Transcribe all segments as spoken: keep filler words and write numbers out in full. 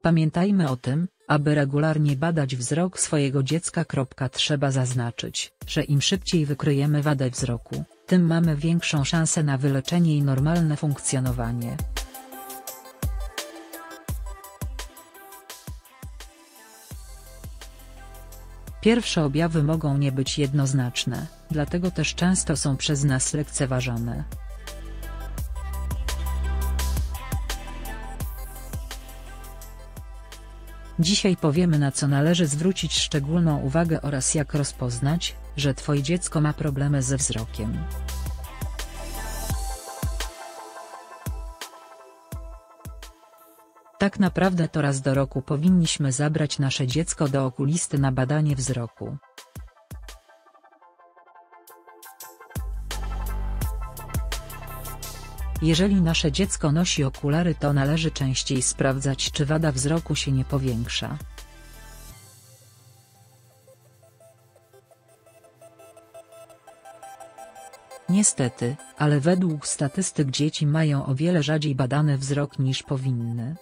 Pamiętajmy o tym, aby regularnie badać wzrok swojego dziecka. Trzeba zaznaczyć, że im szybciej wykryjemy wadę wzroku, tym mamy większą szansę na wyleczenie i normalne funkcjonowanie. Pierwsze objawy mogą nie być jednoznaczne, dlatego też często są przez nas lekceważone. Dzisiaj powiemy, na co należy zwrócić szczególną uwagę oraz jak rozpoznać, że Twoje dziecko ma problemy ze wzrokiem. Tak naprawdę to raz do roku powinniśmy zabrać nasze dziecko do okulisty na badanie wzroku. Jeżeli nasze dziecko nosi okulary, to należy częściej sprawdzać, czy wada wzroku się nie powiększa. Niestety, ale według statystyk dzieci mają o wiele rzadziej badany wzrok niż powinny.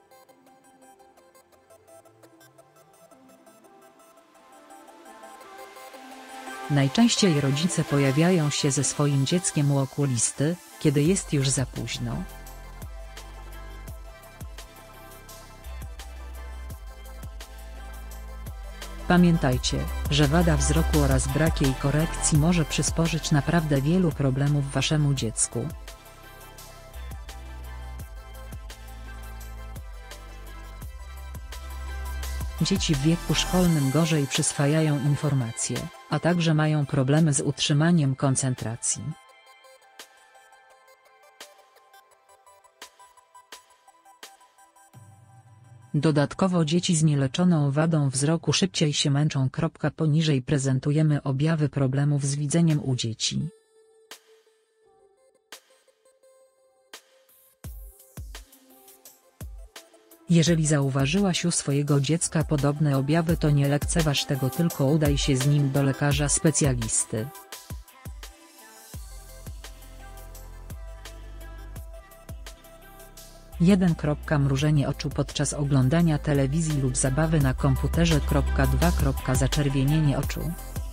Najczęściej rodzice pojawiają się ze swoim dzieckiem u okulisty, kiedy jest już za późno. Pamiętajcie, że wada wzroku oraz brak jej korekcji może przysporzyć naprawdę wielu problemów waszemu dziecku. Dzieci w wieku szkolnym gorzej przyswajają informacje, a także mają problemy z utrzymaniem koncentracji. Dodatkowo dzieci z nieleczoną wadą wzroku szybciej się męczą. Poniżej prezentujemy objawy problemów z widzeniem u dzieci. Jeżeli zauważyłaś u swojego dziecka podobne objawy, to nie lekceważ tego, tylko udaj się z nim do lekarza specjalisty. jeden. Mrużenie oczu podczas oglądania telewizji lub zabawy na komputerze. dwa. Zaczerwienienie oczu.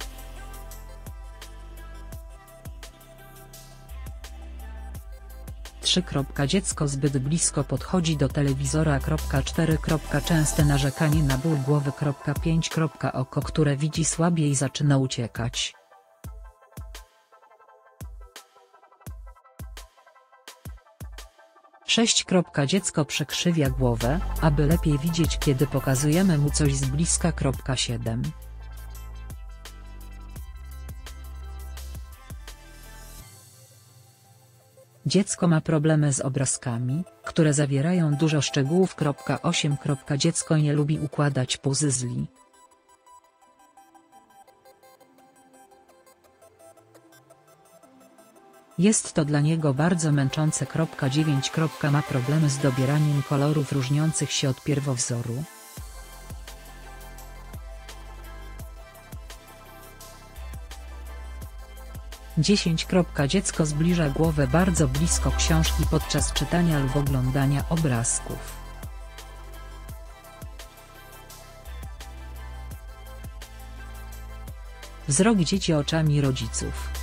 trzy. Dziecko zbyt blisko podchodzi do telewizora. cztery. Częste narzekanie na ból głowy. pięć. Oko, które widzi słabiej, zaczyna uciekać. sześć. Dziecko przekrzywia głowę, aby lepiej widzieć, kiedy pokazujemy mu coś z bliska. siedem. Dziecko ma problemy z obrazkami, które zawierają dużo szczegółów. osiem. Dziecko nie lubi układać puzzli. Jest to dla niego bardzo męczące. dziewięć. Ma problemy z dobieraniem kolorów różniących się od pierwowzoru. dziesięć. Dziecko zbliża głowę bardzo blisko książki podczas czytania lub oglądania obrazków. Wzrok dzieci oczami rodziców.